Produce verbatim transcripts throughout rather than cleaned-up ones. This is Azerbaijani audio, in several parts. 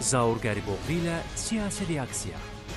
Zaur Qəriboğlu ilə siyasi reaksiya.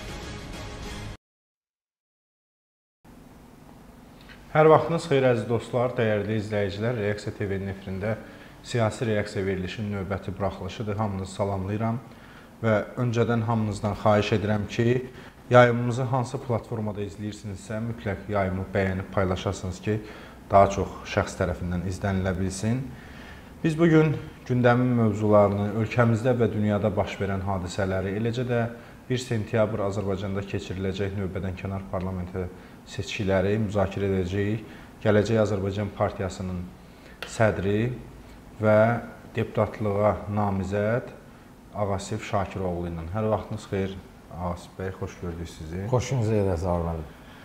Hər vaxtınız xeyir əziz dostlar, dəyərli izləyicilər. Reaksiya T V-nin efirində siyasi reaksiya verilişinin növbəti buraxılışıdır. Hamınızı salamlayıram və öncədən hamınızdan xahiş edirəm ki, yayımımızı hansı platformada izləyirsinizsə, mütləq yayımı bəyənib paylaşasınız ki, daha çox şəxs tərəfindən izlənilə bilsin. Biz bugün gündəmin mövzularını, ölkəmizdə və dünyada baş verən hadisələri, eləcə də bir sentyabr Azərbaycanda keçiriləcək növbədənkənar parlamentə seçkiləri müzakirə edəcəyik. Gələcək Azərbaycan Partiyasının sədri və deputatlığa namizəd Ağasif Şakiroğlu ilə. Hər vaxtınız xeyir Ağasif bəy, xoş gördük sizi. Xoşunuza yerə Zaur.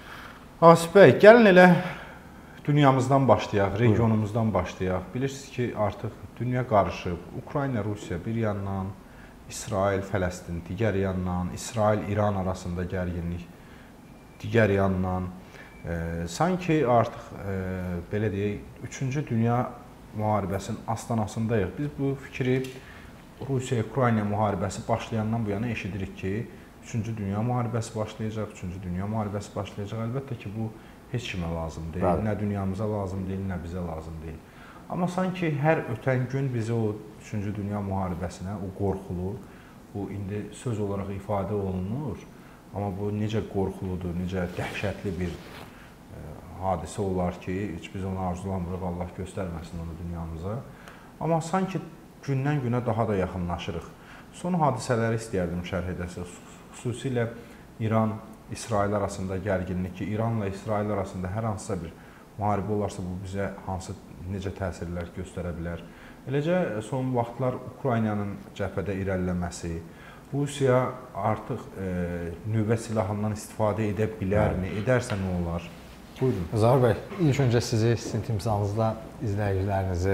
Ağasif bəy, gəlin elə dünyamızdan başlayaq, regionumuzdan başlayaq. Bilirsiniz ki, artıq dünya qarışıb. Ukrayna, Rusiya bir yandan, İsrail, Fələstin digər yandan, İsrail-İran arasında gərginlik digər yandan. E, sanki artıq e, belə deyək, üçüncü dünya müharibəsinin astanasındayıq. Biz bu fikri Rusiya-Ukrayna müharibəsi başlayandan bu yana eşidirik ki, üçüncü dünya müharibəsi başlayacaq, üçüncü dünya müharibəsi başlayacaq. Əlbəttə ki, bu heç kimə lazım deyil, Bəli. Nə dünyamıza lazım deyil, nə bizə lazım deyil. Amma sanki hər ötən gün bizi o üçüncü dünya müharibəsinə, o qorxulu, bu indi söz olaraq ifadə olunur, amma bu necə qorxuludur, necə dəhşətli bir e, hadisə olar ki, heç biz onu arzulamırıq, Allah göstərməsin onu dünyamıza. Amma sanki gündən günə daha da yaxınlaşırıq. Son hadisələri istəyərdim şərh edəsiniz, xüsusilə İran, İsrail arasında gərginlik ki, İranla İsrail arasında hər hansısa bir müharibə olarsa bu bizə hansı, necə təsirlər göstərə bilər. Eləcə son vaxtlar Ukraynanın cəbhədə irəliləməsi, Rusiya artıq e, nüvə silahından istifadə edə bilərmi, edərsə nə olar? Buyurun. Zaur bəy, ilk öncə sizi sizin timsalınızda izləyicilərinizi,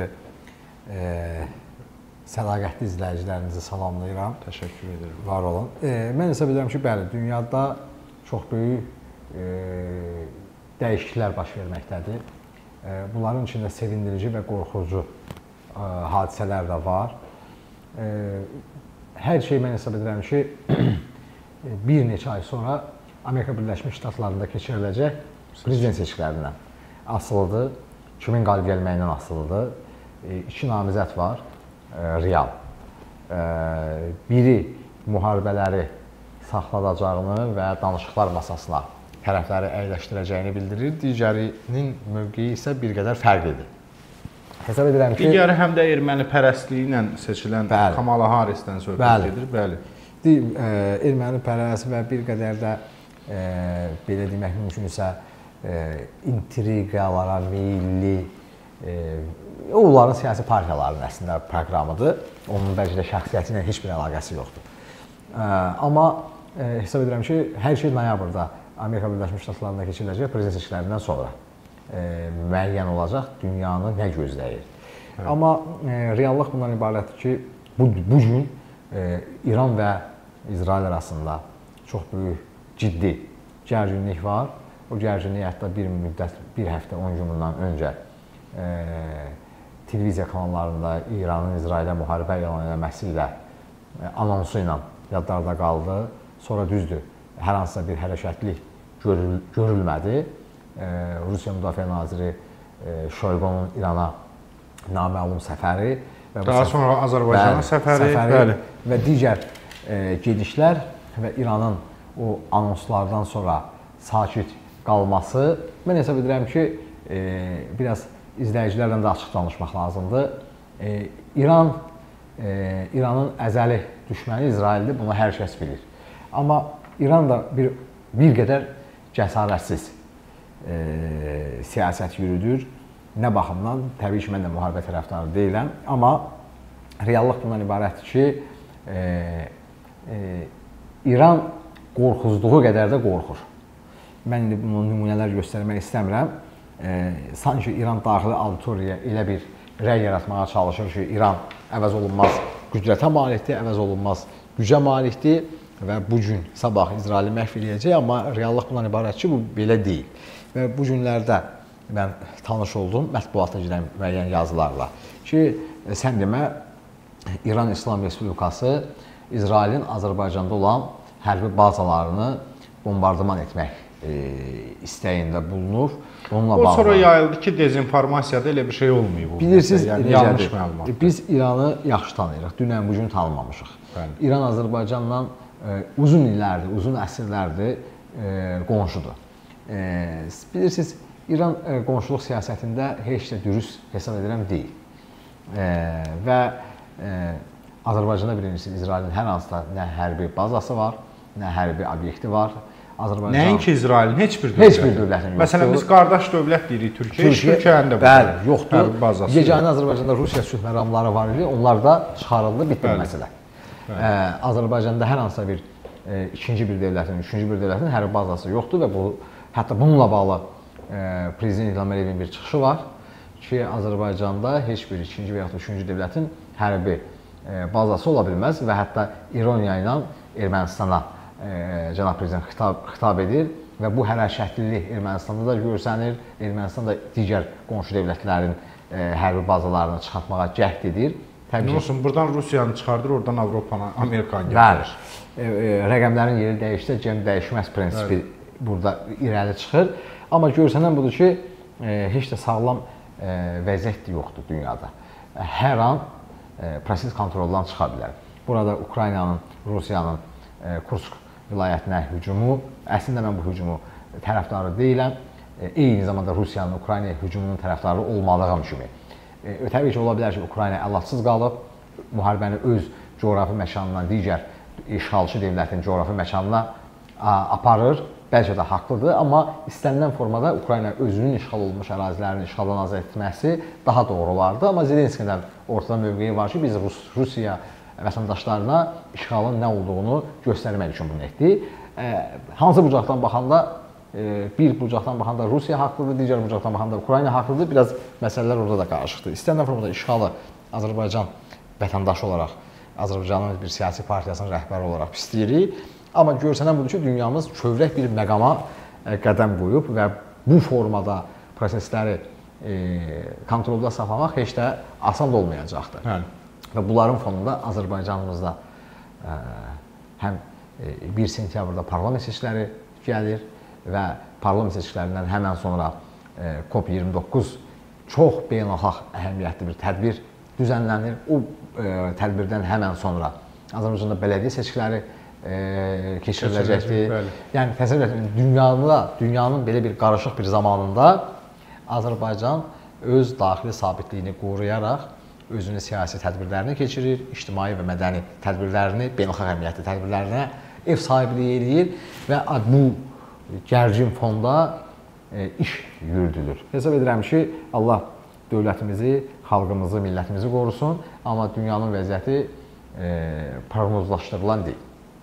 e, sədaqətli izləyicilərinizi salamlayıram. Təşəkkür edirəm. Var olun. E, mən hesab edirəm ki, bəli, dünyada çox böyük e, dəyişikliklər baş verməkdədir. E, bunların içində sevindirici və qorxucu e, hadisələr də var. E, hər şey mən hesab edirəm ki, bir neçə ay sonra Amerika Birləşmiş Ştatlarında keçiriləcək prezident seçkilərindən asılıdır. Kimin qalib gəlməyindən asılıdır. E, iki namizəd var, e, real. E, biri müharibələri saxladacağını və danışıqlar masasına tərəfləri əyləşdirəcəyini bildirir. Digərinin mövqeyi isə bir qədər fərqlidir. Hesab edirəm ki, digəri həm də erməni pərəstliyi ilə seçilən bəli, Kamala Harrisdən söhbət bəli, edir. Bəli. E, erməni pərəst və bir qədər də e, belə demək mümkünsə e, intriqalara meyilli e, onların siyasi partiyalarının əslində proqramıdır. Onun bəlkə də şəxsiyyəti ilə heç bir əlaqəsi yoxdur. E, amma e, hesab edirəm ki, hər şey noyabrda Amerika Birləşmiş Ştatlarında keçiriləcək prezident seçkilərindən sonra e, müəyyən olacaq dünyanı nə gözləyir. Hə. Amma e, reallıq bundan ibarətdir ki, bu, bu gün e, İran və İsrail arasında çox böyük, ciddi gərginlik var. O gərginlik hətta bir müddət, bir həftə, on gün bundan öncə e, televiziya kanallarında İranın İsrailə müharibə elan etməsi ilə e, anonsu ilə yadlarda qaldı. Sonra düzdür, hər hansısa bir hərəkətlik görül görülmədi. E, Rusiya Müdafiə Naziri e, Şoyqunun İrana naməlum səfəri və daha səf sonra Azərbaycana səfəri, səfəri bəli, və digər e, gedişlər və İranın o anonslardan sonra sakit qalması, mən hesab edirəm ki, e, biraz izləyicilərlə də açıq danışmaq lazımdır. E, İran, e, İranın əzəli düşməni İsraildir, bunu hər kəs bilir. Amma İran da bir, bir qədər cəsarətsiz e, siyasət yürüdür. Nə baxımdan? Təbii ki, mən də müharibə tərəfdarı deyiləm. Amma reallıq bundan ibarətdir ki, e, e, İran qorxuzluğu qədər də qorxur. Mən indi bunu nümunələr göstərmək istəmirəm. E, sanki İran daxili auditoriyaya elə bir rəy yaratmağa çalışır ki, İran əvəz olunmaz qüdrətə malikdir, əvəz olunmaz gücə malikdir və bu gün, sabah İsraili məhv eləyəcək, amma reallıq bundan ibarət ki, bu belə deyil. Və bu günlərdə mən tanış oldum mətbuata gedən müəyyən yazılarla ki, sən demə, İran İslam Respublikası İsrailin Azərbaycanda olan hərbi bazalarını bombardıman etmək e, istəyində bulunur. Onunla o bağlı. sonra yayıldı ki, dezinformasiyada elə bir şey olmayıb. Bilirsiniz, yəni, yanlış məlumat. Biz İranı yaxşı tanıyırıq, dünən bugün tanımamışıq. Bəli. İran Azərbaycanla e, uzun illərdir, uzun əsrlərdir e, qonşudur. E, bilirsiniz, İran e, qonşuluq siyasətində heç də dürüst hesab edirəm deyil. E, və e, Azərbaycanda bilirsiniz, İsrailin hər hansıda nə hərbi bazası var, nə hərbi obyekti var. Azərbaycan Nəinki İsrailin heç bir dövlətin. Heç bir dövlətin yoxdur. Məsələn, biz qardaş dövlət deyirik Türkiyə, Türkiyə Türkiyənin də bəli, yoxdur. hərbi bazası. Yeganə Azərbaycanda Rusiya sülh məramları var idi. Onlar da çıxarıldı, bitdi Bəli. məsələ. Ə, Azərbaycanda hər hansısa bir e, ikinci bir dövlətin, üçüncü bir dövlətin hərbi bazası yoxdur və bu hətta bununla bağlı e, Prezident İlham Əliyevin bir çıxışı var ki, Azərbaycanda heç bir ikinci və ya da üçüncü dövlətin hərbi e, bazası ola bilməz və hətta ironiya ilə Ermənistana e, cənab prezident xitab, xitab edir və bu hərəkətlilik Ermənistanda da görsənir. Ermənistan da digər qonşu dövlətlərin e, hərbi bazalarını çıxartmağa cəhd edir. Təbii ki, olsun, buradan Rusiyanı çıxardır, oradan Avropanı, Amerikanı gətirir. E, e, rəqəmlərin yeri dəyişsə, cəm dəyişməz prinsipi evet. Burada irəli çıxır. Amma görsənən budur ki, e, heç də sağlam e, vəziyyət yoxdur dünyada. Hər an e, proses kontroldan çıxa bilər. Burada Ukraynanın, Rusiyanın e, Kursk vilayətinə hücumu, əslində mən bu hücumu tərəfdarı deyiləm. E, eyni zamanda Rusiyanın Ukraynaya hücumunun tərəfdarı olmalığım kimi. E, təbii ki, ola bilər ki, Ukrayna əlacsız qalıb, müharibəni öz coğrafi məkanından digər işğalçı dövlətin coğrafi məkanına a, aparır, bəlkə də haqlıdır, amma istənilən formada Ukrayna özünün işğal olunmuş ərazilərini işğaldan azad etməsi daha doğru olardı. Amma Zelenskidən ortada mövqeyi var ki, biz Rus, Rusiya vətəndaşlarına işğalın nə olduğunu göstərmək üçün bunu etdi. E, hansı bucaqdan baxanda bir bucaqdan baxanda Rusiya haqlıdır, digər bucaqdan baxanda Ukrayna haqlıdır. Biraz məsələlər orada da qarışıqdır. İstənilən formada işğalı Azərbaycan vətəndaşı olaraq, Azərbaycanın bir siyasi partiyasının rəhbəri olaraq pisləyirik. Amma görsənən budur ki, dünyamız kövrək bir məqama qədəm qoyub və bu formada prosesləri kontrolda saxlamaq heç də asan da olmayacaqdır. Hə. Və bunların fonunda Azərbaycanımızda həm bir sentyabrda parlament seçkiləri gəlir və parlament seçkilərindən həmən sonra e, COP iyirmi doqquz çox beynəlxalq əhəmiyyətli bir tədbir düzənlənir. O e, tədbirdən həmən sonra Azərbaycanda bələdiyyə seçkiləri e, keçiriləcəkdir. Yəni təsəvvür edin, dünyada, dünyanın belə bir qarışıq bir zamanında Azərbaycan öz daxili sabitliyini qoruyaraq özünün siyasi tədbirlərini keçirir, ictimai və mədəni tədbirlərini, beynəlxalq əhəmiyyətli tədbirlərinə ev sahibliyi edir və bu gərgin fonda e, iş yürüdülür. Hesab edirəm ki, Allah dövlətimizi, xalqımızı, millətimizi qorusun, amma dünyanın vəziyyəti e, proqnozlaşdırılan deyil.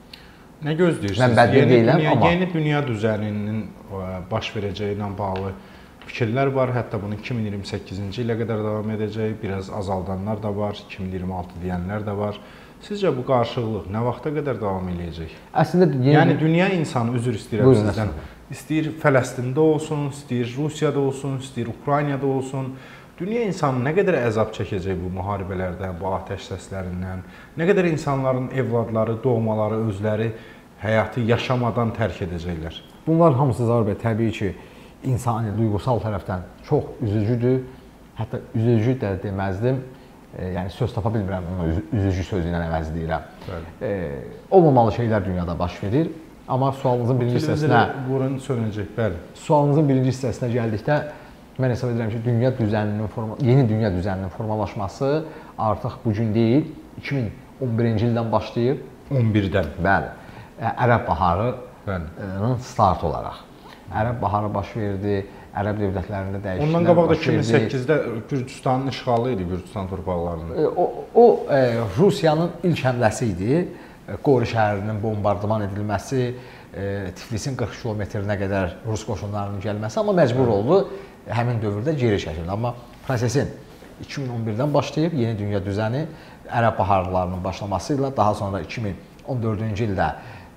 Nə gözləyirsiniz? Mən bədbin deyiləm, dünya, amma... Yeni dünya düzəninin baş verəcəyi ilə bağlı fikirlər var. Hətta bunu iki min iyirmi səkkizinci ilə qədər davam edəcək. Biraz azaldanlar da var, iki min iyirmi altı deyənlər də var. Sizcə bu qarşılıq nə vaxta qədər davam eləyəcək? Əslində yeni... yəni dünya insanı üzr istəyirəm Buyurun, sizdən. İstəyir Fələstində olsun, istəyir Rusiyada olsun, istəyir Ukraynada olsun. Dünya insanı nə qədər əzab çəkəcək bu müharibələrdən, bu atəş səslərindən? Nə qədər insanların evladları, doğmaları, özləri həyatı yaşamadan tərk edəcəklər? Bunlar hamısı Zaur bəy təbii ki, insani, duyğusal tərəfdən çox üzücüdür. Hətta üzücü də deməzdim. E, yəni söz tapa bilmirəm, onu üzücü sözü ilə əvəzləyirəm. E, olmamalı şeylər dünyada baş verir. Amma sualınızın birinci hissəsinə burun sönəcək, bəli. Sualınızın birinci hissəsinə gəldikdə mən hesab edirəm ki, dünya düzəninin forma, yeni dünya düzəninin formalaşması artıq bu gün deyil, iki min on birinci ildən başlayıb. on birdən. Bəli. Ərəb baharının start olaraq. Ərəb baharı baş verdi. Ərəb dövlətlərində dəyişikliklər baş verdi. Ondan qabaq da iki min səkkizdə Gürcüstanın işğalı idi, Gürcüstan torpaqlarında. O, o e, Rusiyanın ilk həmləsi idi. Qori şəhərinin bombardıman edilməsi, e, Tiflisin qırx kilometrinə qədər Rus qoşunlarının gəlməsi, amma məcbur oldu həmin dövrdə geri çəkildi. Amma prosesin iki min on birdən başlayıb yeni dünya düzəni Ərəb baharlarının başlaması ilə daha sonra iki min on dördüncü ildə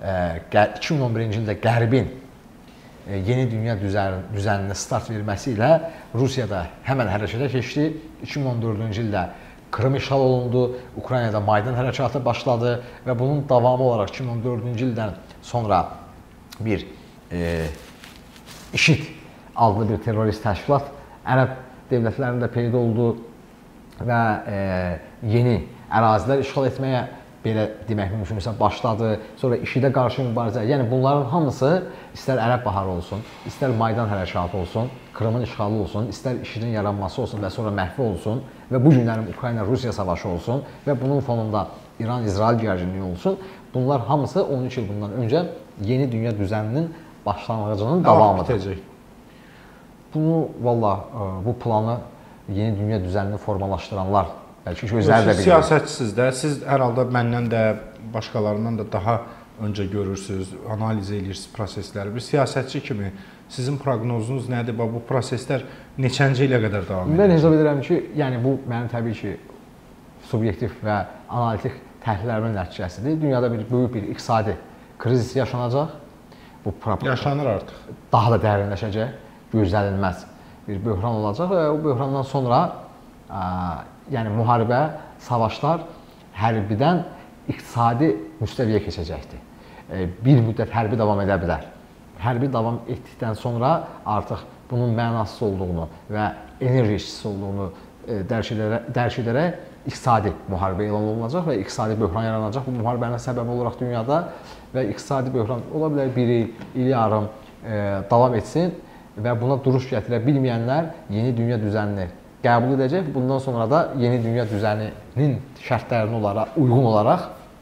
e, iki min on birinci ildə Qərbin yeni dünya düzənini start verməsi ilə Rusiyada həmən hərəkətə keçdi. iki min on dördüncü ildə Krım işğal olundu, Ukraynada Maydan hərəkatı başladı və bunun davamı olaraq iki min on dördüncü ildən sonra bir e, IŞİD adlı bir terrorist təşkilat Ərəb dövlətlərində peyda oldu və e, yeni ərazilər işğal etməyə belə demək mümkünsə başladı. Sonra IŞİDə qarşı mübarizə. Yəni bunların hamısı istər Ərəb baharı olsun, istər Maydan hərəkatı olsun, Krımın işğalı olsun, istər IŞİDin yaranması olsun və sonra məhvi olsun və bu günlərin Ukrayna-Rusiya savaşı olsun və bunun fonunda İran-İsrail gərginliyi olsun. Bunlar hamısı on üç il bundan öncə yeni dünya düzəninin başlanğıcının davamıdır. Bunu valla bu planı yeni dünya düzənini formalaşdıranlar bəlkə gözləri də bilir. Siyasətçisiz də, siz hər halda məndən də, başqalarından da daha öncə görürsünüz, analiz edirsiniz prosesləri. Bir siyasətçi kimi sizin proqnozunuz nədir? Bu proseslər neçənci ilə qədər davam edir? Mən hesab edirəm ki, yəni bu mənim təbii ki, subyektiv və analitik təhlillərimin nəticəsidir. Dünyada bir böyük bir iqtisadi krizis yaşanacaq. Bu yaşanır artıq. Daha da dərinləşəcək, gözlənilməz bir böhran olacaq və o böhrandan sonra ə, yəni müharibə, savaşlar hərbidən iqtisadi müstəviyə keçəcəkdir. E, bir müddət hərbi davam edə bilər. Hərbi davam etdikdən sonra artıq bunun mənasız olduğunu və enerji işçisi olduğunu e, dərk edərək iqtisadi müharibə elan olunacaq və iqtisadi böhran yaranacaq. Bu müharibənin səbəbi olaraq dünyada və iqtisadi böhran ola bilər bir il, il yarım e, davam etsin və buna duruş gətirə bilməyənlər yeni dünya düzənini qəbul edəcək. Bundan sonra da yeni dünya düzəninin şərtlərinə olaraq, uyğun olaraq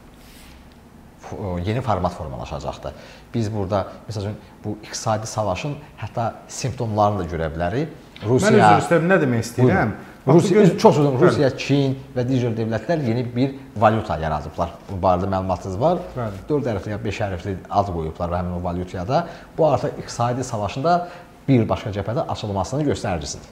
yeni format formalaşacaqdır. Biz burada, məsəl üçün, bu iqtisadi savaşın hətta simptomlarını da görə bilərik. Rusiya, mən özür istəyirəm, nə demək istəyirəm? Rusiya, göz... Çox uzun, Rusiya, Çin və digər dövlətlər yeni bir valyuta yaradıblar. Bu barədə məlumatınız var. Bəli. dörd hərfli ya beş hərfli ad qoyublar həmin o valyutaya da. Bu artıq iqtisadi savaşında bir başqa cəbhədə açılmasının göstəricisidir.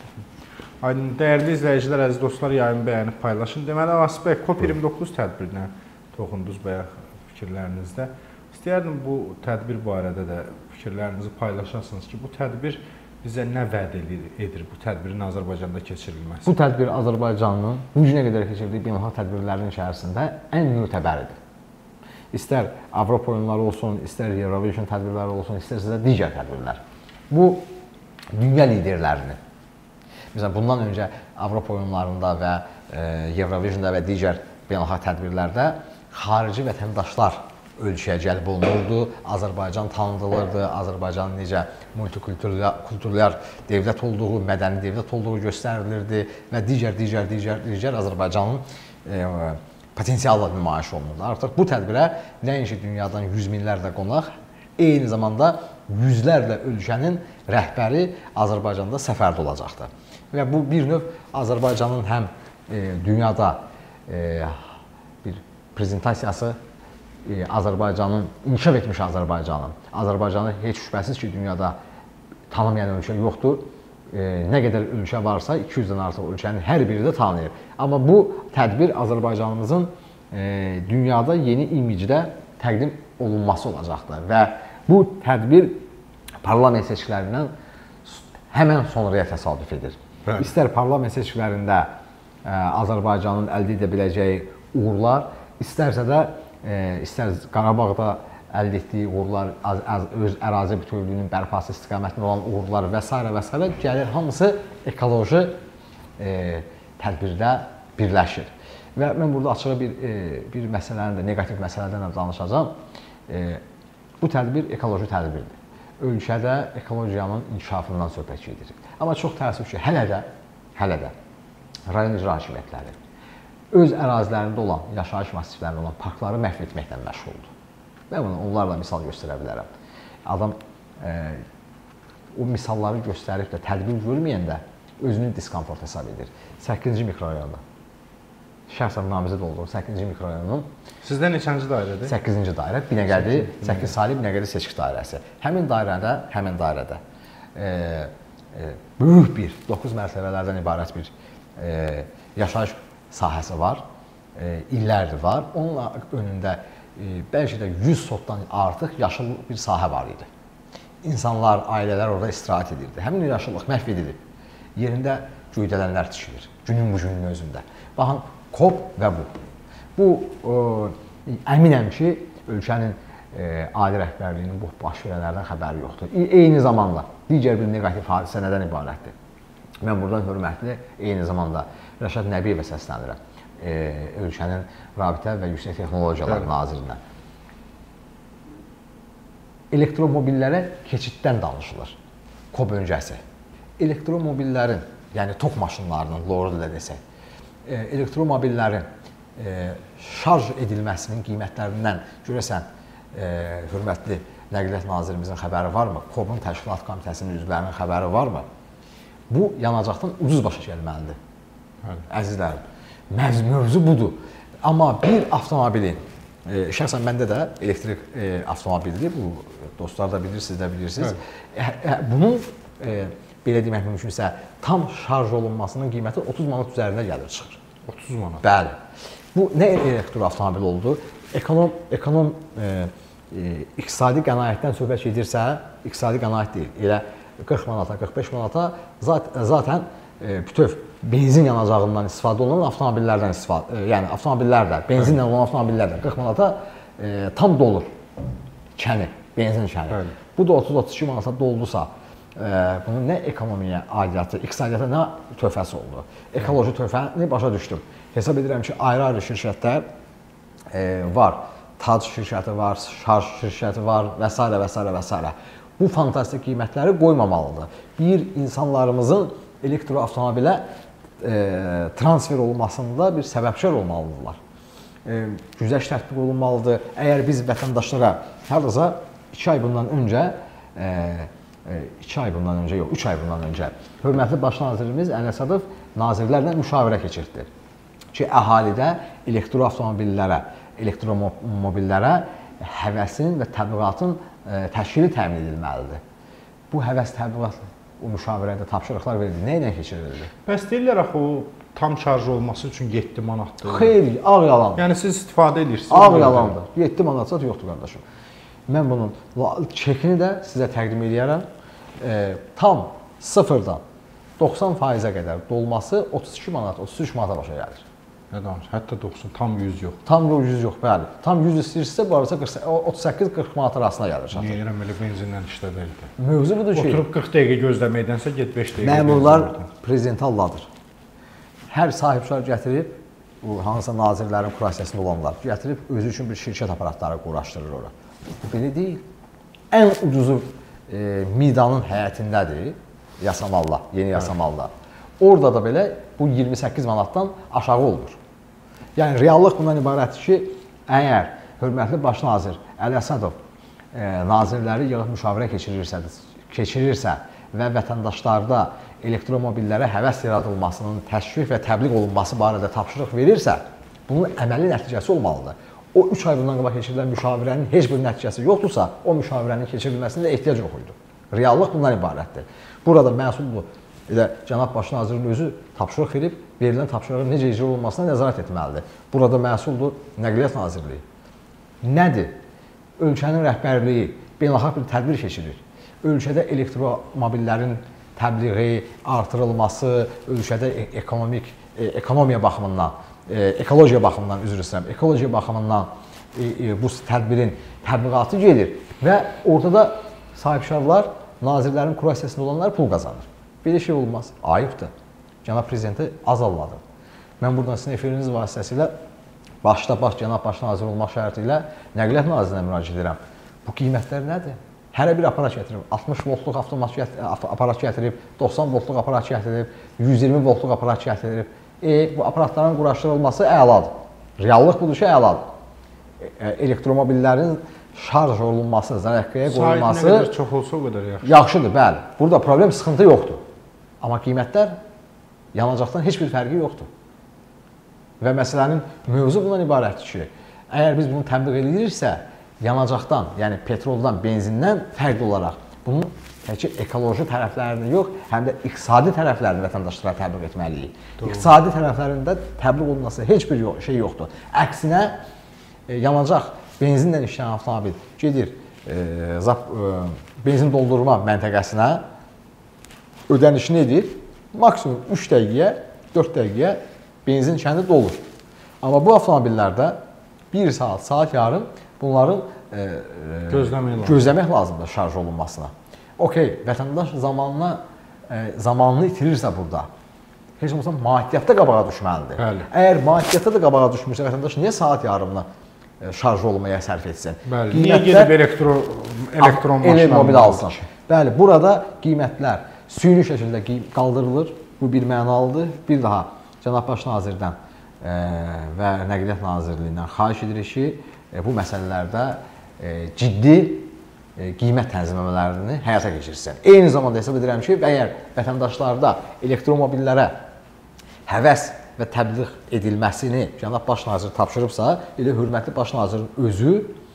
Aydın, dəyərli izləyicilər, əziz dostlar, yayını bəyənib paylaşın. Deməli, Asbək, COP iyirmi doqquz tədbirinə toxundunuz bayaq fikirlərinizdə. İstəyərdim bu tədbir barədə də fikirlərinizi paylaşasınız ki, bu tədbir bizə nə vəd edir, bu tədbirin Azərbaycanda keçirilməsi? Bu tədbir Azərbaycanın bu günə qədər keçirdiyi beynəlxalq tədbirlərin içərisində ən mötəbəridir. İstər Avropa oyunları olsun, istər Eurovision tədbirləri olsun, istərsə də digər tədbirlər. Bu, dünya liderlərinin, məsələn, bundan öncə Avropa oyunlarında və e, Eurovisionda və digər beynəlxalq tədbirlərdə xarici vətəndaşlar ölkəyə cəlb olunurdu, Azərbaycan tanıdılırdı, Azərbaycanın necə multikulturlar dövlət olduğu, mədəni dövlət olduğu göstərilirdi və digər, digər, digər, digər Azərbaycanın e, potensialı nümayiş olunurdu. Artıq bu tədbirə nəinki dünyadan yüz minlərlə qonaq, eyni zamanda yüzlərlə ölkənin rəhbəri Azərbaycanda səfərdə olacaqdır. Və bu bir növ Azərbaycanın həm e, dünyada e, bir prezentasiyası, e, Azərbaycanın, inkişaf etmiş Azərbaycanın, Azərbaycanı heç şübhəsiz ki, dünyada tanımayan ölkə yoxdur. E, nə qədər ölkə varsa, iki yüzdən artıq ölkənin hər biri də tanıyır. Amma bu tədbir Azərbaycanımızın e, dünyada yeni imicdə təqdim olunması olacaqdır və bu tədbir parlament seçkilərindən həmən sonraya təsadüf edir. Bəli. İstər parlament seçkilərində ə, Azərbaycanın əldə edə biləcəyi uğurlar, istərsə də ə, istər Qarabağda əldə etdiyi uğurlar, az, az, öz ərazi bütövlüyünün bərpası istiqamətində olan uğurlar və s. və s. gəlir, hamısı ekoloji ə, tədbirdə birləşir. Və mən burada açığı bir, ə, bir məsələnin də, negativ məsələdən də danışacağam. Ə, Bu tədbir ekoloji tədbirdir. Ölkədə ekologiyanın inkişafından söhbət gedir. Amma çox təəssüf ki, hələ də, hələ də rayon icra hakimiyyətləri öz ərazilərində olan, yaşayış massivlərində olan parkları məhv etməklə məşğuldur. Mən bunu onlarla misal göstərə bilərəm. Adam e, o misalları göstərib də tədbir görməyəndə özünü diskomfort hesab edir. səkkizinci mikrorayonda. Şəxsən namizəd olduğum səkkizinci mikrorayonun Sizdə neçənci dairədir? səkkizinci dairə, Binəqədi, səkkiz saylı Binəqədi seçki dairəsi. Həmin dairədə, həmin dairədə e, e, böyük bir doqquz mərtəbələrdən ibarət bir e, yaşayış sahəsi var, e, illərdir var. Onun önündə e, bəlkə də yüz sotdan artıq yaşıl bir sahə var idi. İnsanlar, ailələr orada istirahət edirdi. Həmin yaşıllıq məhv edilib. Yerində göydələnlər tikilir. Günün bu günün özündə. Baxın, COP və bu. Bu ə, əminəm ki, ölkənin ə, ali rəhbərliyinin bu baş verənlərdən xəbəri yoxdur. Eyni zamanda digər bir neqativ hadisə nədən ibarətdir? Mən buradan hörmətli, eyni zamanda Rəşad Nəbiyevə səslənirəm. E, ölkənin Rabitə və Yüksək Texnologiyalar evet. Nazirinə. Elektromobillərə keçiddən danışılır. COP öncəsi. Elektromobillərin, yəni tok maşınlarının, doğru dilə desək, e, elektromobillərin e, şarj edilməsinin qiymətlərindən görəsən, e, hörmətli Nəqliyyat Nazirimizin xəbəri varmı? COP-un Təşkilat Komitəsinin üzvlərinin xəbəri varmı? Bu, yanacaqdan ucuz başa gəlməlidir. Həli. Əzizlərim, mövzu, mövzu budur. Amma bir avtomobilin, e, şəxsən məndə də elektrik e, avtomobildir, bu dostlar da bilir, siz də bilirsiniz. E, e, bunun, e, belə demək mümkünsə, tam şarj olunmasının qiyməti otuz manat üzərində gəlir, çıxır. otuz manat? Bəli. Bu, nə elektrik avtomobil oldu? Ekonom, ekonom e, e, iqtisadi qənaətdən söhbət gedirsə, iqtisadi qənaət deyil, elə qırx manata, qırx beş manata zaten e, bütöv benzin yanacağından istifadə olunan avtomobillərdən istifadə, e, yəni avtomobillər də, benzinlə olan avtomobillər də qırx manata e, tam dolur kəni, benzin kəni. Bəli. Bu da otuz otuz iki manata doldusa, e, bunun nə ekonomiyə aidiyyatı, iqtisadiyyata nə töhfəsi oldu? Ekoloji töhfəni başa düşdüm. Hesab edirəm ki, ayrı-ayrı şirkətlər e, var. Tac şirkəti var, Şarj şirkəti var və s. və s. və s. Bu fantastik qiymətləri qoymamalıdır. Bir, insanlarımızın elektroavtomobilə e, transfer olunmasında bir səbəbkar olmalıdırlar. E, güzəşt tətbiq olunmalıdır. Əgər biz vətəndaşlara hardasa iki ay bundan öncə, e, iki ay bundan öncə yox, üç ay bundan öncə hörmətli baş nazirimiz Əli Əsədov nazirlərlə müşavirə keçirdi ki, əhalidə elektroavtomobillərə, elektromobillərə həvəsin və təbliğatın ə, təşkili təmin edilməlidir. Bu həvəs təbliğat o müşavirədə tapşırıqlar verildi. Nə ilə keçirildi? Bəs deyirlər axı o tam şarj olması üçün yeddi manatdır. Xeyr, ağ yalandır. Yəni siz istifadə edirsiniz. Ağ yalandır. yeddi manat zat yoxdur qardaşım. Mən bunun çekini də sizə təqdim edərəm. E, tam sıfırdan doxsan faizə qədər dolması otuz iki manat, otuz üç manata başa gəlir. Nə danışır? Hətta doxsan, tam yüz yox. Tam yüz yox, bəli. Tam yüz istəyirsə, bu arada otuz səkkiz qırx manat arasına gəlir. Deyirəm, elə benzinlə işlədəydi. Mövzu budur ki, oturub qırx dəqiqə gözləməkdənsə get beş dəqiqə. Məmurlar prezidenti alladır. Hər sahibkar gətirib, bu hansısa nazirlərin kurasiyasında olanlar gətirib özü üçün bir şirkət aparatları quraşdırır ora. Bu belə deyil. Ən ucuzu e, Midanın həyətindədir, Yasamalda, yeni Yasamalda. Orada da belə bu iyirmi səkkiz manatdan aşağı olmur. Yəni reallıq bundan ibarətdir ki, əgər hörmətli baş nazir Əli Əsədov e, nazirləri yığıb müşavirə keçirirsə, keçirirsə və vətəndaşlarda elektromobillərə həvəs yaradılmasının təşviq və təbliğ olunması barədə tapşırıq verirsə, bunun əməli nəticəsi olmalıdır. O üç ay bundan qabaq keçirilən müşavirənin heç bir nəticəsi yoxdursa, o müşavirənin keçirilməsində ehtiyac yox idi. Reallıq bundan ibarətdir. Burada məsuldur. Elə cənab baş nazirin özü tapşırıq verib, verilən tapşırığın necə icra olunmasına nəzarət etməlidir. Burada məsuldur Nəqliyyat Nazirliyi. Nədir? Ölkənin rəhbərliyi beynəlxalq bir tədbir keçirir. Ölkədə elektromobillərin təbliği, artırılması, ölkədə ekonomik, e, ekonomiya baxımından, e, ekologiya baxımından, üzr istəyirəm, ekologiya baxımından e, e, bu tədbirin təbliğatı gedir və ortada sahibkarlar, nazirlərin kurasiyasında olanlar pul qazanır. Belə şey olmaz. Ayıbdır. Cənab Prezidenti azalladı. Mən buradan sizin efiriniz vasitəsilə başda baş, cənab baş nazir olmaq şərti ilə Nəqliyyat Nazirinə müraciət edirəm. Bu qiymətlər nədir? Hərə bir aparat gətirib, altmış voltluq avtomatik aparat gətirib, doxsan voltluq aparat gətirib, yüz iyirmi voltluq aparat gətirib. E, bu aparatların quraşdırılması əladır. Reallıq budur ki, əladır. E, elektromobillərin şarj olunması, zərəfqəyə qoyulması sayı nə qədər çox olsa o qədər yaxşı. Yaxşıdır, bəli. Burada problem, sıxıntı yoxdur. Amma qiymətlər yanacaqdan heç bir fərqi yoxdur. Və məsələnin mövzu bundan ibarətdir ki, əgər biz bunu təbliğ ediriksə, yanacaqdan, yəni petroldan, benzindən fərqli olaraq bunun təkcə ekoloji tərəflərini yox, həm də iqtisadi tərəflərini vətəndaşlara təbliğ etməliyik. Doğru. İqtisadi tərəflərində təbliğ olunması heç bir şey yoxdur. Əksinə, e, yanacaq, benzinlə işləyən avtomobil gedir e, zap, e, benzin doldurma məntəqəsinə, ödənişini edir, maksimum üç dəqiqəyə, dörd dəqiqəyə benzin kəndi dolur. Amma bu avtomobillərdə bir saat, saat yarım bunların e, gözləmək lazımdır. Gözləmək lazımdır şarj olunmasına. Okey, vətəndaş zamanına e, zamanını itirirsə burada, heç olmasa maddiyyatda qabağa düşməlidir. Bəli. Əgər maddiyyatda da qabağa düşmürsə, vətəndaş niyə saat yarımını e, şarj olunmaya sərf etsin? Bəli. Niyə gedib elektro elektron maşın alsın? Bəli, burada qiymətlər süni şəkildə qaldırılır. Bu bir mənalıdır. Bir daha Cənab Baş Nazirdən e, və Nəqliyyat Nazirliyindən xahiş edirik ki, e, bu məsələlərdə e, ciddi e, qiymət tənzimləmələrini həyata keçirsin. Eyni zamanda hesab edirəm ki, əgər vətəndaşlarda elektromobillərə həvəs və təbliğ edilməsini Cənab Baş Nazir tapşırıbsa, elə hörmətli Baş Nazirin özü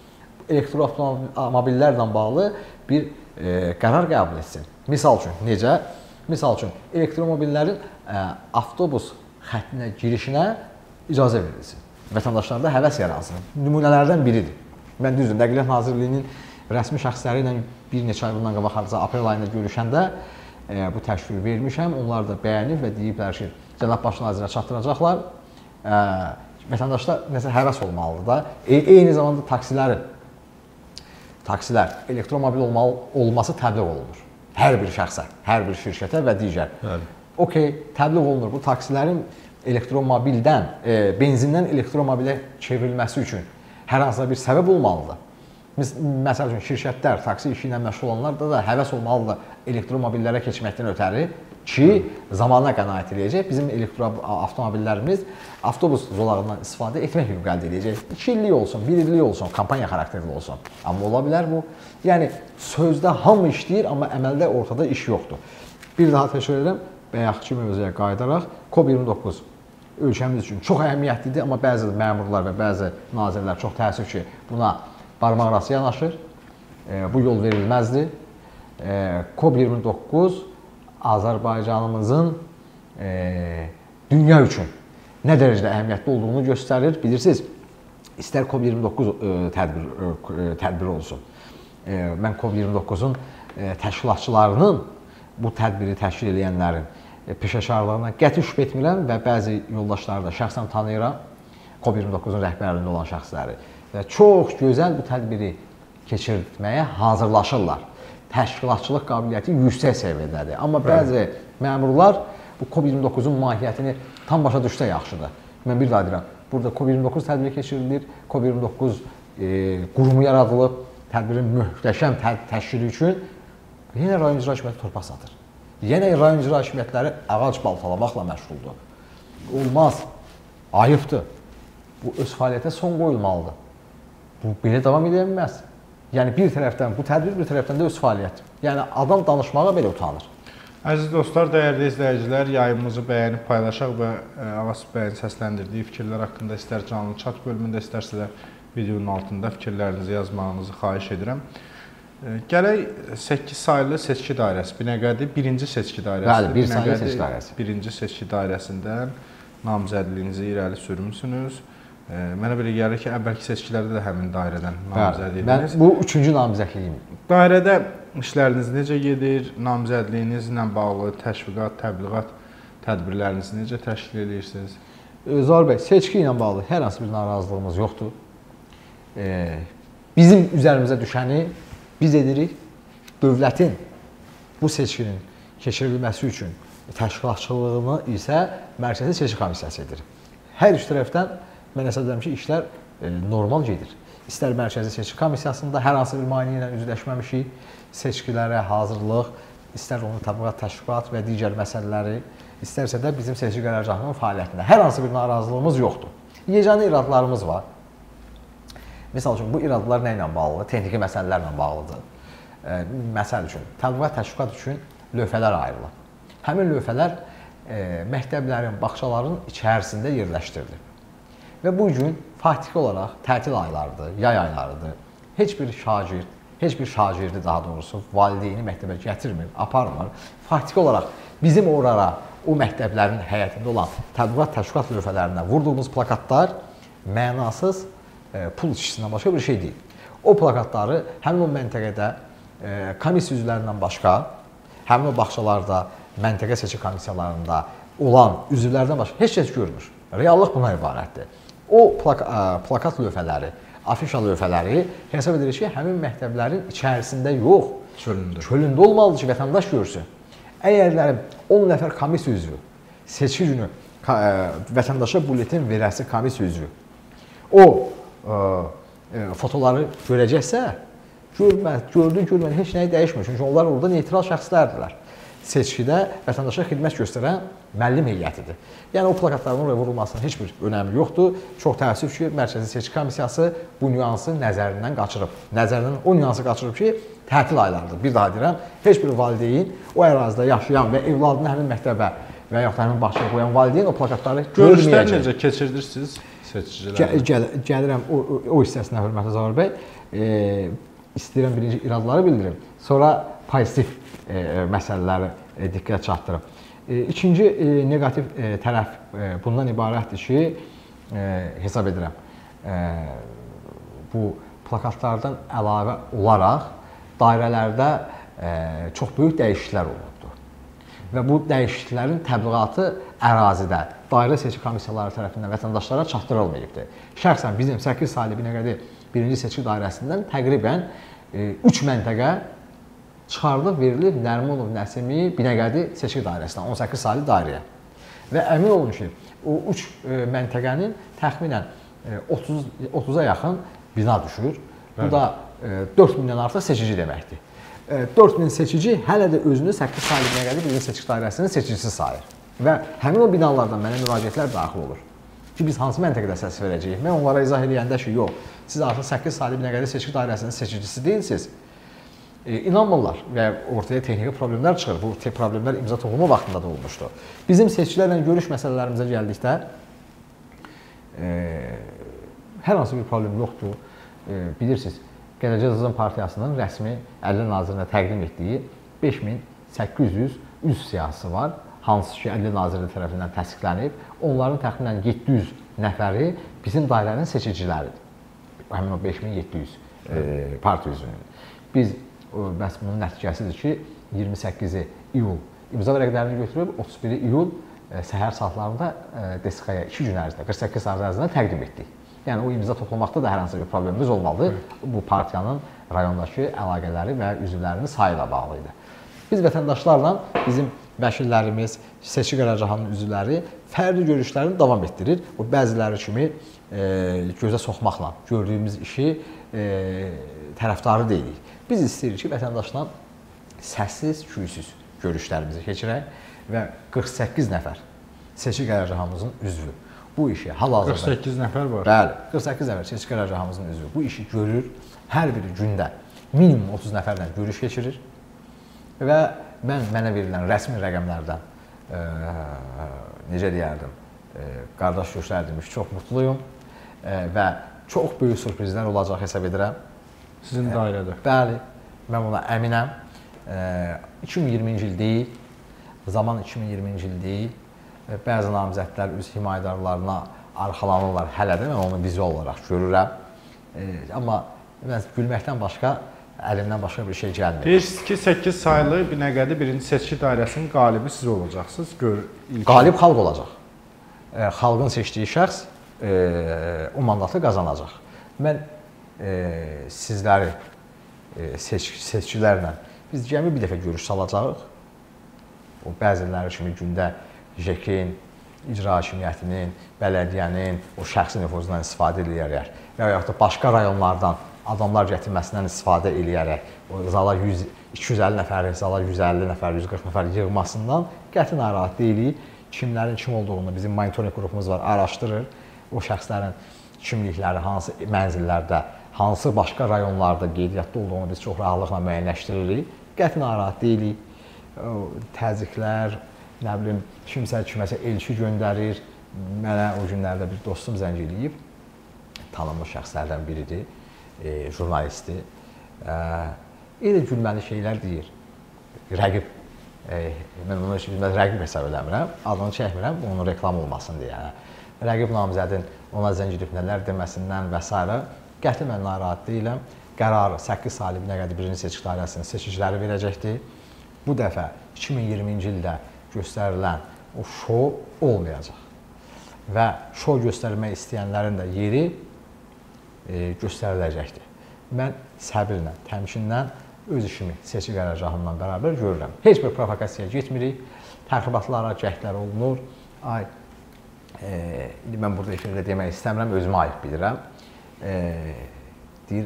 elektromobillərlə bağlı bir e, qərar qəbul etsin. Misal üçün, necə? Misal üçün, elektromobillərin e, avtobus xəttinə girişinə icazə verilsin. Vətəndaşlarda həvəs yaransın. Nümunələrdən biridir. Mən düzdür, Nəqliyyat Nazirliyinin rəsmi şəxsləri ilə bir neçə ay bundan qabaq hardasa aprel ayında görüşəndə e, bu təşviri vermişəm. Onlar da bəyənib və deyiblər ki, Cənab Baş Nazirə çatdıracaqlar. E, vətəndaşlar nəsə həvəs olmalıdır da. E, eyni zamanda taksilərin taksilər, elektromobil olmalı, olması təbliğ olunur. Hər bir şəxsə, hər bir şirkətə və digər. Bəli. Okey, təbliğ olunur. Bu taksilərin elektromobildən, e, benzindən elektromobilə çevrilməsi üçün hər hansısa bir səbəb olmalıdır. Məsəl üçün, şirkətlər, taksi işi ilə məşğul olanlar da, da həvəs olmalıdır elektromobillərə keçməkdən ötəri ki, zamana qənaət edəcək. Bizim avtomobillərimiz avtobus zolağından istifadə etmək hüququ əldə edəcək. İki illik olsun, bir illik olsun, kampaniya xarakterli olsun. Amma ola bilər bu. Yəni, sözdə hamı işləyir, amma əməldə ortada iş yoxdur. Bir daha təşəkkür edirəm. Bayaqki mövzuya qayıdaraq, COP iyirmi doqquz ölkəmiz üçün çox əhəmiyyətlidir, amma bəzi məmurlar və bəzi nazirlər çox təəssüf ki, buna barmaq arası yanaşır. E, bu yol verilməzdir. E, COP iyirmi doqquz Azərbaycanımızın e, dünya üçün nə dərəcədə əhəmiyyətli olduğunu göstərir. Bilirsiniz, istər COP iyirmi doqquz e, tədbir, e, tədbir olsun. E, mən COP iyirmi doqquzun e, təşkilatçılarının, bu tədbiri təşkil edənlərin e, peşəkarlığına qəti şübhə etmirəm və bəzi yoldaşları da şəxsən tanıyıram, COP iyirmi doqquzun rəhbərliyində olan şəxsləri. Və çox gözəl bu tədbiri keçirməyə hazırlaşırlar. Təşkilatçılıq qabiliyyəti yüksək səviyyədədir. Amma bəzi məmurlar bu COP iyirmi doqquzun mahiyyətini tam başa düşsə yaxşıdır. Mən bir daha deyirəm, burada COP iyirmi doqquz tədbiri keçirilir, COP iyirmi doqquz e, qurumu yaradılıb, tədbirin möhtəşəm tə təşkili üçün yenə rayon icra hakimiyyəti torpaq satır. Yenə rayon icra hakimiyyətləri ağac baltalamaqla məşğuldur. Olmaz, ayıbdır. Bu öz fəaliyyətə son qoyulmalıdır. Bu belə davam edə bilməz. Yəni bir tərəfdən bu tədbir, bir tərəfdən də öz fəaliyyət. Yəni adam danışmağa belə utanır. Əziz dostlar, dəyərli izləyicilər, yayımımızı bəyənib paylaşaq və Avasif bəyin səsləndirdiyi fikirlər haqqında istər canlı chat bölümündə, istərsə də videonun altında fikirlərinizi yazmağınızı xahiş edirəm. Gələk səkkiz saylı seçki dairəsi, Binəqədi birinci seçki dairəsi. Bəli, bir saylı seçki dairəsi. Birinci seçki dairəsindən namizədliyinizi irəli sürmüsünüz. Mənə belə gəlir ki, əvvəlki seçkilərdə də həmin dairədən namizəd ediniz. Bu üçüncü namizədliyim. Dairədə işləriniz necə gedir? Namizədliyinizlə bağlı təşviqat, təbliğat tədbirlərinizi necə təşkil edirsiniz? Zahir bəy, seçki ilə bağlı hər hansı bir narazılığımız yoxdur. Bizim üzərimizə düşəni biz edirik. Dövlətin bu seçkinin keçirilməsi üçün təşkilatçılığını isə Mərkəzi Seçki Komissiyası edir. Hər üç tərəfdən mən hesab edirəm ki, işlər e, normal gedir. İstər Mərkəzi Seçki Komissiyasında hər hansı bir maneə ilə üzləşməmişik, seçkilərə hazırlıq, istər onun təbliğat, təşviqat və digər məsələləri, istərsə də bizim seçki qərargahının fəaliyyətində hər hansı bir narazılığımız yoxdur. Yeganə iradlarımız var. Misal üçün, bu iradlar nə ilə bağlıdır? Texniki məsələlərlə bağlıdır. E, məsəl üçün, təbliğat, təşviqat üçün lövhələr ayrılır. Həmin lövhələr e, məktəblərin, bağçaların içərisində yerləşdirilir. Və bu gün faktiki olaraq tətil aylarıdır, yay aylarıdır. Heç bir şagird, heç bir şagirdi daha doğrusu valideyni məktəbə gətirmir, aparmır. Faktiki olaraq bizim orara, o məktəblərin həyətində olan təbliğat, təşviqat lövhələrinə vurduğumuz plakatlar mənasız e, pul işçisindən başqa bir şey deyil. O plakatları həmin o məntəqədə e, komissiya üzvlərindən başqa, həmin o bağçalarda məntəqə seçki komissiyalarında olan üzvlərdən başqa heç kəs görmür. Reallıq buna ibarətdir. O plak plakat lövhələri, afişa lövhələri hesab edilir ki, həmin məktəblərin içərisində yox, çölündə. Çölündə olmalıdır ki, vətəndaş görsün. Əgər on nəfər komissiya üzvü seçki günü vətəndaşa bulletin verəsi komissiya üzvü o ə, ə, fotoları görəcəksə, görməz, gördü, görmədi, heç nəyi dəyişmir. Çünki onlar orada neytral şəxslərdirlər. Seçkidə vətəndaşa xidmət göstərən müəllim heyətidir. Yəni o plakatların oraya vurulmasının heç bir önəmi yoxdur. Çox təəssüf ki, Mərkəzi Seçki Komissiyası bu nüansı nəzərindən qaçırıb. Nəzərindən o nüansı qaçırıb ki, tətil aylardır. Bir daha deyirəm, heç bir valideyn o ərazidə yaşayan və evladını həmin məktəbə və yaxud da həmin bağçaya qoyan valideyn o plakatları görməyəcək. Görüşlər necə keçirirsiniz seçicilərlə? Gəl, gəlirəm o, o, o hissəsinə, hörmətli Zaur bəy. E, istəyirəm birinci iradaları bildirim. Sonra pozitiv e, məsələləri e, diqqət çatdırım. E, ikinci e, negativ e, tərəf e, bundan ibarətdir ki, e, hesab edirəm, e, bu plakatlardan əlavə olaraq dairələrdə e, çox böyük dəyişikliklər olubdur. Və bu dəyişikliklərin təbliğatı ərazidə dairə seçki komissiyaları tərəfindən vətəndaşlara çatdırılmayıbdır. Şəxsən bizim səkkiz saylı Binəqədi birinci seçki dairəsindən təqribən üç məntəqə çıxardıq, verilib Nərmanov, Nəsimi, Binəqədi seçki dairəsindən on səkkiz saylı dairəyə. Və əmin olun ki, o üç məntəqənin təxminən otuz'a yaxın bina düşür. Bu da dörd mindən artıq seçici deməkdir. dörd min seçici hələ də özünü səkkiz saylı Binəqədi birinci seçki dairəsinin seçicisi sayır. Və həmin o binalardan mənə müraciətlər daxil olur. Ki, biz hansı məntəqədə səs verəcəyik? Mən onlara izah edəndə ki, yox, siz artıq səkkiz saylı Binəqədi seçki dairəsinin seçicisi deyilsiniz. E, inanmırlar və ortaya texniki problemlər çıxır. Bu problemlər imza toxumu vaxtında da olmuşdu. Bizim seçkilərlə görüş məsələlərimizə gəldikdə e, hər hansı bir problem yoxdur. E, bilirsiniz, Gələcək Zızın Partiyasının rəsmi Ədliyyə Nazirinə təqdim etdiyi beş min səkkiz yüz üzv siyahısı var. Hansı ki, Ədliyyə Nazirliyi tərəfindən təsdiqlənib. Onların təxminən yeddi yüz nəfəri bizim dairənin seçiciləridir. Həmin o beş min yeddi yüz e, partiya üzvünün. Biz bəs bunun nəticəsidir ki, iyirmi səkkizi iyul imza vərəqələrini götürüb, otuz biri iyul e, səhər saatlarında e, D S K-ya iki gün ərzində, qırx səkkiz saat ərzində təqdim etdik. Yəni o imza toplamaqda da hər hansı bir problemimiz olmalıdır. Bu partiyanın rayondakı əlaqələri və üzvlərinin sayı ilə bağlı idi. Biz vətəndaşlarla bizim vəkillərimiz, seçki qərargahının üzvləri fərdi görüşlərini davam etdirir. O bəziləri kimi e, gözə soxmaqla gördüyümüz işi e, tərəfdarı deyilik. Biz istəyirik ki, vətəndaşla səssiz, küysüz görüşlərimizi keçirək və qırx səkkiz nəfər seçki qərargahımızın üzvü bu işi hal-hazırda qırx səkkiz nəfər var. Bəli, qırx səkkiz nəfər seçki qərargahımızın üzvü bu işi görür. Hər biri gündə minimum otuz nəfərdən görüş keçirir və mən mənə verilən rəsmi rəqəmlərdən e, necə deyərdim, e, qardaş görüşlərdim ki, çox mutluyum e, və çox böyük sürprizlər olacaq hesab edirəm. Sizin dairədə? E, bəli, mən buna əminəm. E, iki min iyirminci il deyil, zaman iki min iyirminci il deyil. E, bəzi namizədlər öz himayədarlarına arxalanırlar hələ də, mən onu vizual olaraq görürəm. E, amma mən gülməkdən başqa əlimdən başqa bir şey gəlmir. Deyirsiniz ki, səkkiz saylı Binəqədi birinci seçki dairəsinin qalibi siz olacaqsınız. Gör, Qalib xalq olacaq. E, xalqın seçdiyi şəxs e, o mandatı qazanacaq. Mən e, sizləri e, seç, seçkilərlə biz cəmi bir dəfə görüş salacağıq. O bəziləri kimi gündə J K-in, icra hakimiyyətinin, bələdiyyənin o şəxsi nüfuzundan istifadə edərək və yaxud da başqa rayonlardan adamlar gətirməsindən istifadə edərək o zala yüz, iki yüz əlli nəfər, zala yüz əlli nəfər, yüz qırx nəfər yığmasından qəti narahat deyilik. Kimlərin kim olduğunu bizim monitorinq qrupumuz var, araşdırır. O şəxslərin kimlikləri hansı mənzillərdə, hansı başqa rayonlarda qeydiyyatda olduğunu biz çox rahatlıqla müəyyənləşdiririk. Qəti narahat deyilik. Təzyiqlər, nə bilim, kimsə kiməsə elçi göndərir. Mənə o günlərdə bir dostum zəng eləyib, tanınmış şəxslərdən biridir. E, jurnalisti, e, elə gülməli şeylər deyir. Rəqib, e, mən onu rəqib hesab eləmirəm, adını çəkmirəm, onun reklam olmasın deyə. Rəqib namizədin ona zəng edib nələr deməsindən və s. Qəti mən narahat deyiləm. Qərarı səkkiz saylı Binəqədi birinci seçki dairəsinin seçiciləri verəcəkdir. bu dəfə iki min iyirminci ildə göstərilən o şou olmayacaq. Və şou göstərmək istəyənlərin də yeri e, göstəriləcəkdir. Mən səbirlə, təmkinlə öz işimi seçki qərargahımla bərabər görürəm. Heç bir provokasiyaya getmirik, təxribatlara cəhdlər olunur. Ay, e, mən burada efirdə demək istəmirəm, özümə ayıq bilirəm. E, deyir,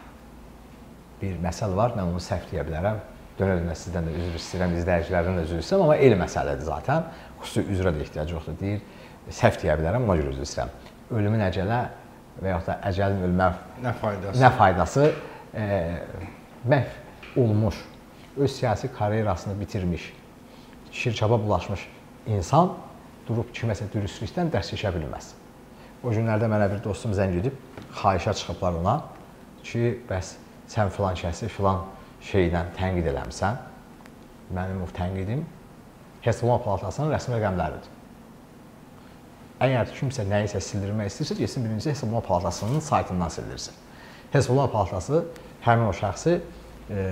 bir məsələ var, mən onu səhv deyə bilərəm. Dönərində sizdən də üzr istəyirəm, izləyicilərdən də üzr istəyirəm, amma el məsələdir zaten. Xüsusi üzrə də ehtiyac yoxdur. Deyir, səhv deyə bilərəm, ona görə üzr istəyirəm. Ölümün əcələ və yaxud da əcəlin ölmə nə faydası, nə faydası e, məhv olmuş, öz siyasi karyerasını bitirmiş, şirkaba bulaşmış insan durub kiməsə dürüstlükdən dərs keçə bilməz. O günlərdə mənə bir dostum zəng edib, xahişə çıxıblar ona ki, bəs sən filan kəsi filan şeylə tənqid eləmişsən. Mənim o tənqidim Hesablama Palatasının rəsmi rəqəmləridir. Əgər kimsə nəyisə sildirmək istəyirsə, getsin birincisi Hesablama Palatasının saytından sildirsin. Hesablama Palatası həmin o şəxsi e,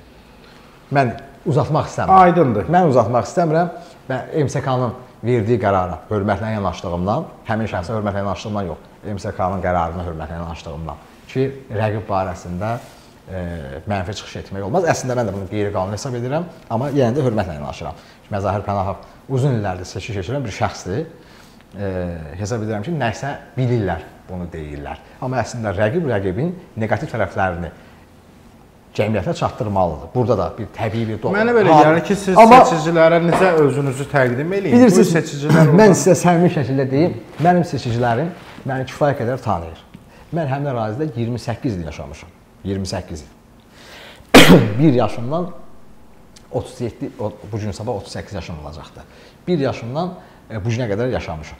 mən uzatmaq istəmirəm. Aydındır. Mən uzatmaq istəmirəm və M S K-nın verdiyi qərara hörmətlə yanaşdığımdan, həmin şəxsə hörmətlə yanaşdığımdan yox, M S K-nın qərarına hörmətlə yanaşdığımdan ki, rəqib barəsində e, mənfi çıxış etmək olmaz. Əslində mən də bunu qeyri-qanuni hesab edirəm, amma yenə də hörmətlə yanaşıram. Məzahir Pənahov uzun illərdir seçki keçirən bir şəxsdir. E, hesab edirəm ki, nəsə bilirlər, bunu deyirlər. Amma əslində rəqib rəqibin neqativ tərəflərini cəmiyyətə çatdırmalıdır. Burada da bir təbii bir doğru. Mənə belə gəlir ki, siz amma seçicilərə necə özünüzü təqdim eləyin? Bilirsiniz, bu seçicilər mən sizə səmimi şəkildə deyim, mənim seçicilərim məni kifayət qədər tanıyır. Mən həmin ərazidə iyirmi səkkiz il yaşamışam. iyirmi səkkiz il. bir yaşımdan otuz yeddi, bu gün sabah otuz səkkiz yaşım olacaqdı. bir yaşımdan bu günə qədər yaşamışam.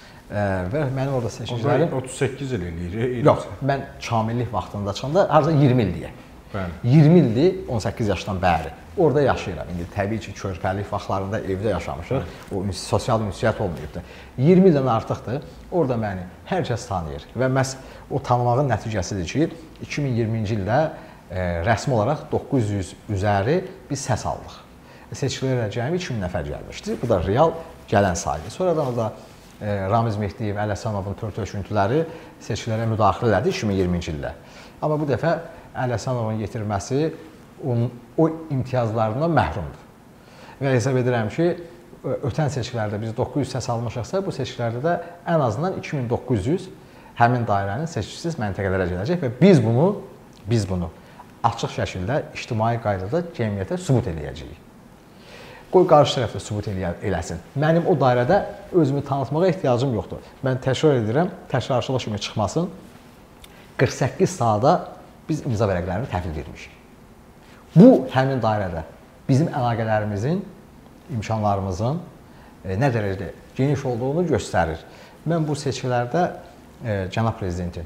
Və mənim orada seçicilərim otuz səkkiz il eləyir. Yox, mən kamillik vaxtında çıxanda harca iyirmi il deyək. Bəli. iyirmi ildir, on səkkiz yaşdan bəri. Orada yaşayıram. İndi təbii ki, körpəlik vaxtlarında evdə yaşamışıq. O sosial ünsiyyət olmayıbdır. iyirmi ildən artıqdır. Orada məni hər kəs tanıyır və məhz o tanımağın nəticəsidir ki, iki min iyirminci ildə e, rəsmi olaraq doqquz yüz üzəri biz səs aldıq. Seçkilərə cəmi iki min nəfər gəlmişdi. Bu da real gələn saydır. Sonradan o da e, Ramiz Mehdiyev, Əli Həsənovun tört höküntüləri seçkilərə müdaxilə elədi iki min iyirminci ildə. Amma bu dəfə Əli Həsənovun yetirməsi onun, o imtiyazlarından məhrumdur. Və hesab edirəm ki, ötən seçkilərdə biz doqquz yüz səs almışıqsa, bu seçkilərdə də ən azından iki min doqquz yüz həmin dairənin seçkisiz məntəqələrə gələcək və biz bunu, biz bunu açıq şəkildə ictimai qaydada cəmiyyətə sübut edəcəyik. Qoy qarşı tərəfdə sübut eləsin. Mənim o dairədə özümü tanıtmağa ehtiyacım yoxdur. Mən təkrar edirəm, təkrarçılıq kimi çıxmasın. qırx səkkiz saata biz imza vərəqlərini təhvil vermişik. Bu, həmin dairədə bizim əlaqələrimizin, imkanlarımızın e, nə dərəcədə geniş olduğunu göstərir. Mən bu seçkilərdə e, cənab prezidentin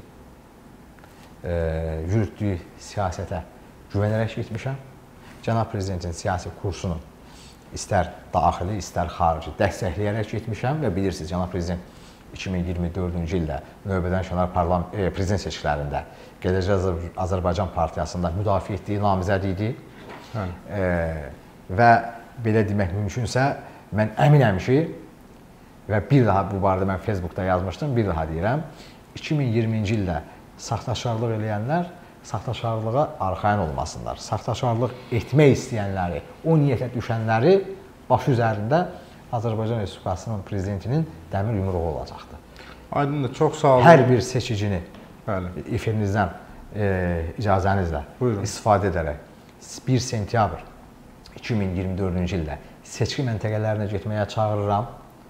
e, yürütdüyü siyasətə güvənərək getmişəm. Cənab prezidentin siyasi kursunu istər daxili, istər xarici dəstəkləyərək getmişəm və bilirsiniz, cənab prezident iki min iyirmi dördüncü ildə növbədən kənar parlament e, prezident seçkilərində Gələcək Azərbaycan Partiyasında müdafiə etdiyi namizəd idi. E, və belə demək mümkünsə, mən əminəm ki, və bir daha bu barədə mən Facebookda yazmışdım, bir daha deyirəm, iki min iyirminci ildə saxtaşarlıq eləyənlər saxtaşarlığa arxayın olmasınlar. Saxtaşarlıq etmək istəyənləri, o niyyətə düşənləri başı üzərində Azərbaycan Respublikasının prezidentinin dəmir yumruğu olacaqdır. Aydındır, çox sağ olun. Hər bir seçicini Bəli. efirinizdən e, icazənizlə Buyurun. istifadə edərək bir sentyabr iki min iyirmi dördüncü ildə seçki məntəqələrinə getməyə çağırıram.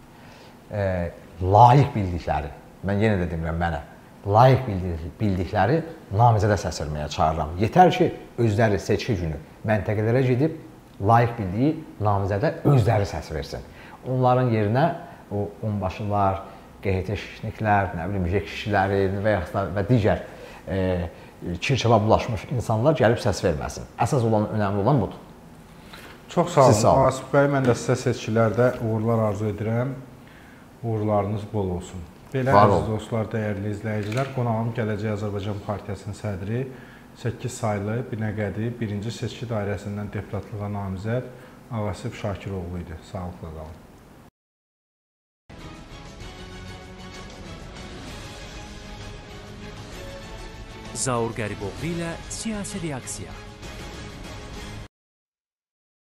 E, layiq bildikləri, mən yenə də demirəm mənə, layiq bildikləri namizədə səs verməyə çağırıram. Yetər ki, özləri seçki günü məntəqələrə gedib layiq bildiyi namizədə özləri səs versin. Onların yerinə o onbaşılar, Q H T şişniklər, nə bilim, jek kişiləri və ya və digər e, çirçəbə bulaşmış insanlar gəlib səs verməsin. Əsas olan, önəmli olan budur. Çox sağ olun. Asif bəy, mən də sizə seçkilərdə uğurlar arzu edirəm. Uğurlarınız bol olsun. Belə əziz dostlar, dəyərli izləyicilər, qonağım Gələcək Azərbaycan Partiyasının sədri, səkkiz saylı Binəqədi birinci seçki dairəsindən deputatlığa namizəd Ağasif Şakiroğlu idi. Sağlıqla qalın. Zaur Qəriboğlu ilə siyasi reaksiya.